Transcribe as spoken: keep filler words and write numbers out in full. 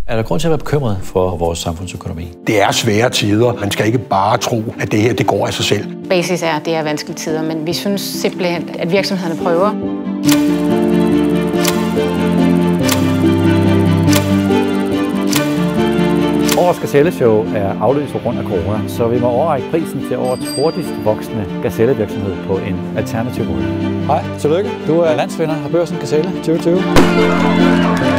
Er der grund til at være bekymret for vores samfundsøkonomi? Det er svære tider. Man skal ikke bare tro, at det her det går af sig selv. Basis er, at det er vanskelige tider, men vi synes simpelthen, at virksomhederne prøver. Årets Gazelle-show er aflyst på grund af corona, så vi må overrække prisen til årets hurtigst voksende gazellevirksomhed på en alternativ måde. Hej, tillykke. Du er landsvinder af Børsen Gazelle tyve tyve.